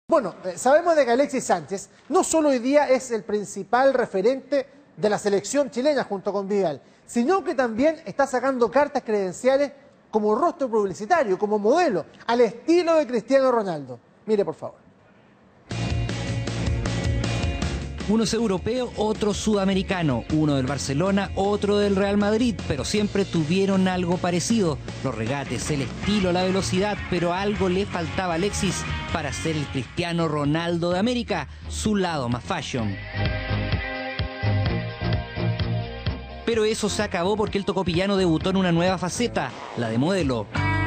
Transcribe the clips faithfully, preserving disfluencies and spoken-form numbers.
Bueno, eh, sabemos de que Alexis Sánchez no solo hoy día es el principal referente de la selección chilena junto con Vidal, sino que también está sacando cartas credenciales como rostro publicitario, como modelo, al estilo de Cristiano Ronaldo. Mire, por favor. Uno es europeo, otro sudamericano, uno del Barcelona, otro del Real Madrid, pero siempre tuvieron algo parecido. Los regates, el estilo, la velocidad, pero algo le faltaba a Alexis para ser el Cristiano Ronaldo de América, su lado más fashion. Pero eso se acabó porque el tocopillano debutó en una nueva faceta, la de modelo.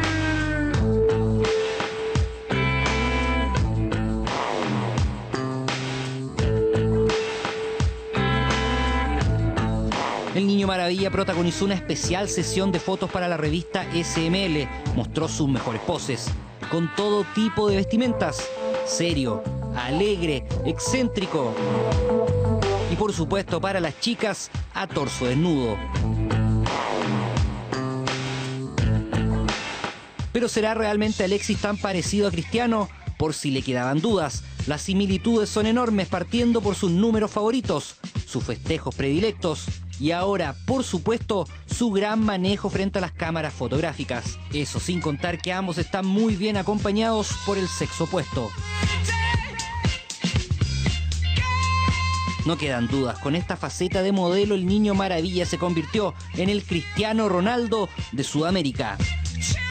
El Niño Maravilla protagonizó una especial sesión de fotos para la revista ese eme ele. Mostró sus mejores poses, con todo tipo de vestimentas. Serio, alegre, excéntrico. Y por supuesto para las chicas, a torso desnudo. ¿Pero será realmente Alexis tan parecido a Cristiano? Por si le quedaban dudas, las similitudes son enormes, partiendo por sus números favoritos, sus festejos predilectos y ahora, por supuesto, su gran manejo frente a las cámaras fotográficas. Eso sin contar que ambos están muy bien acompañados por el sexo opuesto. No quedan dudas, con esta faceta de modelo el Niño Maravilla se convirtió en el Cristiano Ronaldo de Sudamérica.